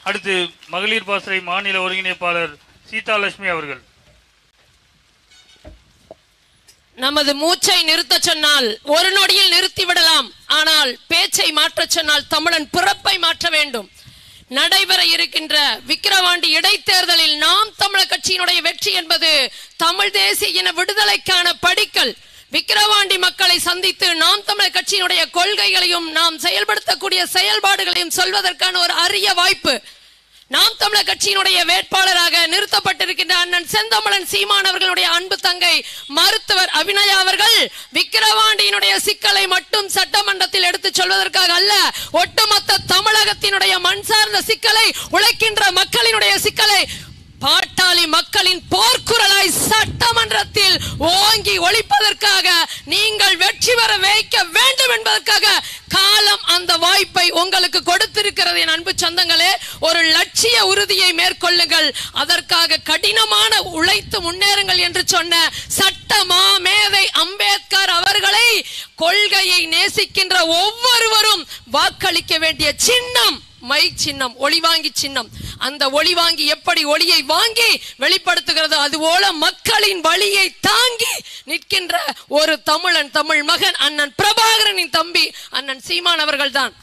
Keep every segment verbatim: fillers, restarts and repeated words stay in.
அடுத்து மகளிர் பாசறை மாநில ஒருங்கிணைப்பாளர் சீதாலட்சுமி அவர்கள். நமது மூச்சை நிறுத்த சொன்னால் ஒரு நொடியில் நிறுத்தி விடலாம், ஆனால் பேச்சை மாற்ற சொன்னால் தமிழன் பிறப்பை மாற்ற வேண்டும். நடைபெற இருக்கின்ற விக்கிரவாண்டி இடைத்தேர்தலில் நாம் தமிழர் கட்சியினுடைய வெற்றி என்பது தமிழ் தேசிய இன விடுதலைக்கான படிக்கல். விக்கிரவாண்டி மக்களை சந்தித்து நாம் தமிழர் கட்சியினுடைய கொள்கைகளையும் நாம் செயல்படுத்தக்கூடிய செயல்பாடுகளையும் சொல்வதற்கான ஒரு அரிய வாய்ப்பு. நாம் தமிழர் கட்சியினுடைய வேட்பாளராக நிறுத்தப்பட்டிருக்கின்ற அண்ணன் செந்தமிழன் சீமான் அவர்களுடைய அன்பு தங்கை மருத்துவர் அபிநயா அவர்கள் விக்கிரவாண்டியினுடைய சிக்கலை மட்டும் சட்டமன்றத்தில் எடுத்து சொல்வதற்காக அல்ல, ஒட்டுமொத்த தமிழகத்தினுடைய மண் சார்ந்த சிக்கலை, உழைக்கின்ற மக்களினுடைய சிக்கலை பாட்டாளி மக்களின் போர்க்குரலாய் சட்டமன்றத்தில் ஓங்கி ஒழிப்பதற்காக நீங்கள் வெற்றி பெற வைக்க வேண்டும் என்பதற்காக காலம் அந்த வாய்ப்பை உங்களுக்கு கொடுத்திருக்கிறது. என் அன்பு சொந்தங்களே, ஒரு லட்சிய உறுதியை மேற்கொள்ளுங்கள், அதற்காக கடினமான உழைத்து முன்னேறுங்கள் என்று சொன்ன சட்டமா மேதை அம்பேத்கர் அவர்களை கொள்கையை நேசிக்கின்ற ஒவ்வொருவரும் வாக்களிக்க வேண்டிய சின்னம் மை சின்னம், ஒளிவாங்கி சின்னம். அந்த ஒளிவாங்கி எப்படி ஒளியை வாங்கி வெளிப்படுத்துகிறதோ அதுபோல மக்களின் வழியை தாங்கி நிற்கின்ற ஒரு தமிழன், தமிழ் மகன் அண்ணன் பிரபாகரனின் தம்பி அண்ணன் சீமான் அவர்கள் தான்.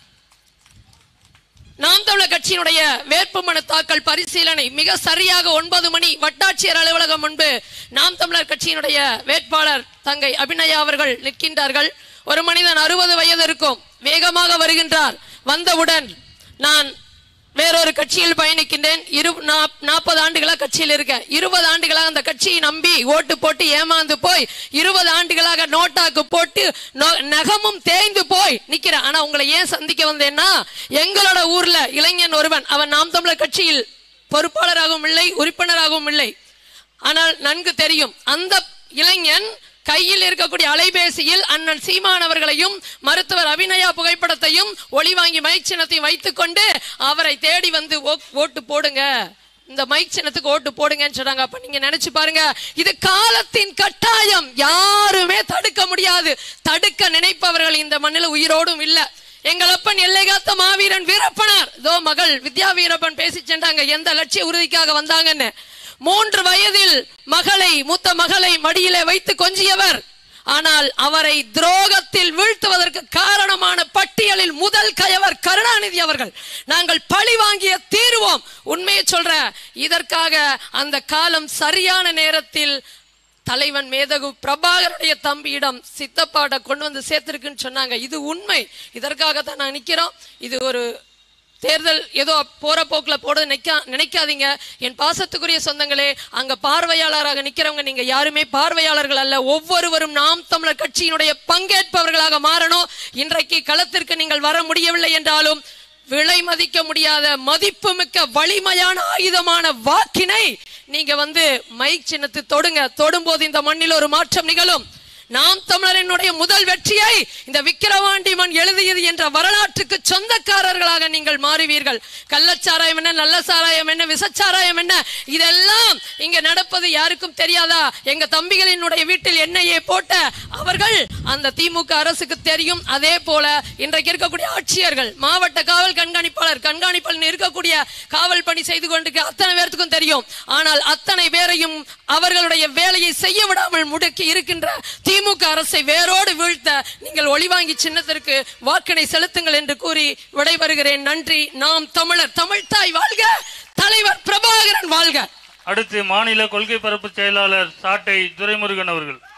நாம் தமிழர் கட்சியினுடைய வேட்புமனு தாக்கல் பரிசீலனை மிக சரியாக ஒன்பது மணி வட்டாட்சியர் அலுவலகம் முன்பு நாம் தமிழர் கட்சியினுடைய வேட்பாளர் தங்கை அபிநயா அவர்கள் நிற்கின்றார்கள். ஒரு மனிதன் அறுபது வயது இருக்கும், வேகமாக வருகின்றார். வந்தவுடன் நான் வேறொரு கட்சியில் பயணிக்கின்றேன், இரு நாற்பது ஆண்டுகளாக கட்சியில் இருக்கேன், இருபது ஆண்டுகளாக அந்த கட்சியை நம்பி ஓட்டு போட்டு ஏமாந்து போய் இருபது ஆண்டுகளாக நோட்டாக்கு போட்டு நகமும் தேய்ந்து போய் நிக்கிறேன். ஆனா உங்களை ஏன் சந்திக்க வந்தேன்னா, எங்களோட ஊர்ல இளைஞன் ஒருவன், அவன் நாம் தமிழர் கட்சியில் பொறுப்பாளராகவும் இல்லை, உறுப்பினராகவும் இல்லை, ஆனால் நன்கு தெரியும். அந்த இளைஞன் கையில் இருக்கக்கூடிய அலைபேசியில் அண்ணன் சீமான் அவர்களையும் மருத்துவர் அபிநயா புகைப்படத்தையும் ஒளிவாங்கி மைக் சின்னத்தையும் வைத்துக் கொண்டு அவரை தேடி வந்து ஓட்டு போடுங்க, இந்த மைக் சின்னத்துக்கு ஓட்டு போடுங்கன்னு சொன்னாங்க. அப்ப நீங்க நினைச்சு பாருங்க, இது காலத்தின் கட்டாயம், யாருமே தடுக்க முடியாது. தடுக்க நினைப்பவர்கள் இந்த மண்ணில் உயிரோடும் இல்ல. எங்களப்பன் எல்லை காத்த மாவீரன் வீரப்பனார், இதோ மகள் வித்யா வீரப்பன் பேசி சென்றாங்க எந்த லட்சிய உறுதிக்காக வந்தாங்கன்னு. மூன்று வயதில் மகளை, மூத்த மகளை மடியிலே வைத்து கொஞ்சியவர், ஆனால் அவரை துரோகத்தில் வீழ்த்துவதற்கு காரணமான பட்டியலில் முதல் கயவர் கருணாநிதி அவர்கள். நாங்கள் பழி வாங்கிய தீர்வோம். உண்மையை சொல்ற, இதற்காக அந்த காலம் சரியான நேரத்தில் தலைவன் மேதகு பிரபாகருடைய தம்பியிடம் சித்தப்பாட கொண்டு வந்து சேர்த்திருக்குன்னு சொன்னாங்க. இது உண்மை. இதற்காகத்தான் நான் நிக்கிறோம். இது ஒரு தேர்தல் ஏதோ போற போக்குல போட நினைக்காதீங்க. என் பாசத்துக்குரிய சொந்தங்களே, அங்க பார்வையாளராக நிக்கிறவங்க நீங்க யாருமே பார்வையாளர்கள் அல்ல. ஒவ்வொருவரும் நாம் தமிழர் கட்சியினுடைய பங்கேற்பவர்களாக மாறணும். இன்றைக்கு களத்திற்கு நீங்கள் வர முடியவில்லை என்றாலும் விலை மதிக்க முடியாத மதிப்புமிக்க வலிமையான ஆயுதமான வாக்கினை நீங்க வந்து மைக் சின்னத்தை தொடுங்க. தொடும்போது இந்த மண்ணில் ஒரு மாற்றம் நிகழும். நாம் தமிழரினுடைய முதல் வெற்றியை இந்த விக்கிரவாண்டி மண் எழுதியது என்ற வரலாற்றுக்கு சொந்தக்காரர்களாக நீங்கள் மாறுவீர்கள். கள்ளச்சாராயம் என்ன, நல்ல சாராயம் என்ன, விசச்சாராயம் என்ன, இதெல்லாம் இங்க நடப்பது யாருக்கும் தெரியாதா? எங்க தம்பிகளினுடைய வீட்டில் எண்ணெயை போட்ட அவர்கள் அந்த திமுக அரசுக்கு தெரியும். அதே போல இன்றைக்கு இருக்கக்கூடிய ஆட்சியர்கள், மாவட்ட காவல் கண்காணிப்பாளர், கண்காணிப்பாளர் இருக்கக்கூடிய காவல் பணி செய்து கொண்டிருக்க அத்தனை பேருக்கும் தெரியும். ஆனால் அத்தனை பேரையும் அவர்களுடைய வேலையை செய்ய விடாமல் முடக்கி இருக்கின்ற திமுக அரசை வேரோடு வீழ்த்த நீங்கள் ஒளிவாங்கி சின்னத்திற்கு வாக்கினை செலுத்துங்கள் என்று கூறி விடைபெறுகிறேன். நன்றி. நாம் தமிழர், தமிழ்தாய் வாழ்க, தலைவர் பிரபாகரன் வாழ்க. அடுத்து மாநில கொள்கை பரப்பு செயலாளர் சாட்டை துரைமுருகன் அவர்கள்.